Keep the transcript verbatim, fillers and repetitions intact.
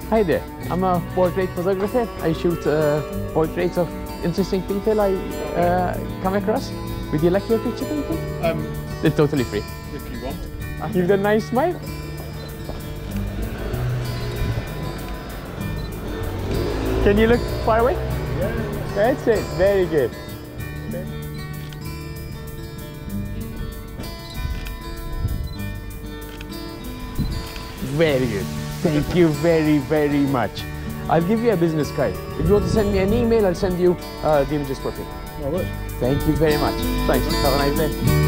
Hi there, I'm a portrait photographer. I shoot uh, portraits of interesting people I uh, come across. Would you like your picture taken? Um, It's totally free. if you want. Give the nice smile. Can you look far away? Yeah. That's it, very good. Very good. Thank you very, very much. I'll give you a business card. If you want to send me an email, I'll send you uh, the images for free. All right. Thank you very much. Thanks. Have a nice day.